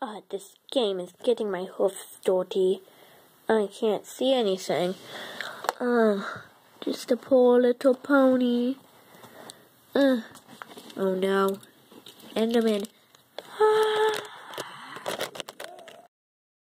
This game is getting my hoofs dirty. I can't see anything. Just a poor little pony. Oh no. Enderman.